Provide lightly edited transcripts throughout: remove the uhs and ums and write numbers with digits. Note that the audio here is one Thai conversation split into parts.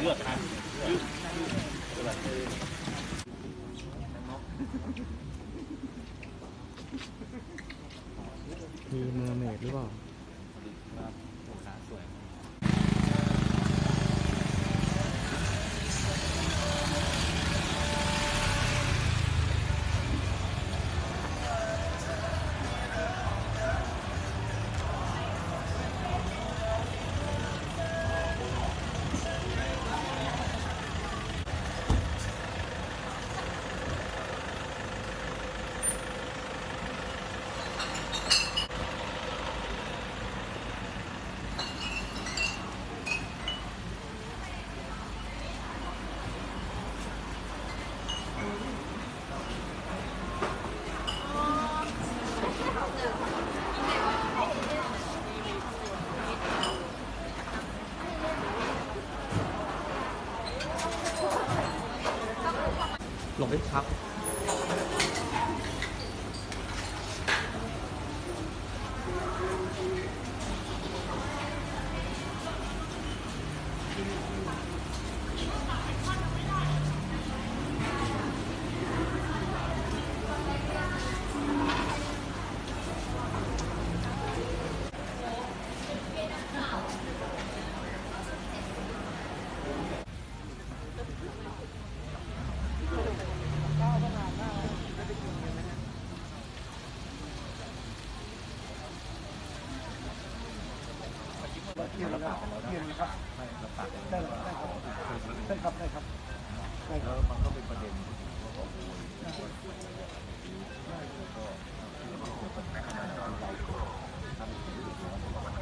ลือกนะมีเมอร์เมดหรือเปล่าหลงได้ครับเที่ยวนะครับเที่ยวนะครับได้ครับได้ครับแล้วมันก็เป็นประเด็นว่าขอโวยก็เกิดปัญหาอะไรเราทำให้เดือดร้อน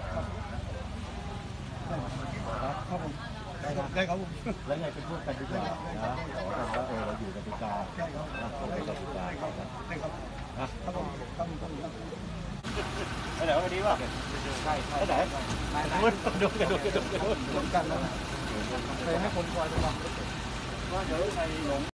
ได้ครับผมแล้วไงเป็นพวกกันดีกว่านะขอทำว่าเราอยู่กติกาเราเป็นกติกาได้ครับนะครับผมไปไหนวันนี้วะใช่ไปไหนโดนกันแล้วรวมกันแล้วเคยให้คนคอยดูว่าเดี๋ยวไอ้หลง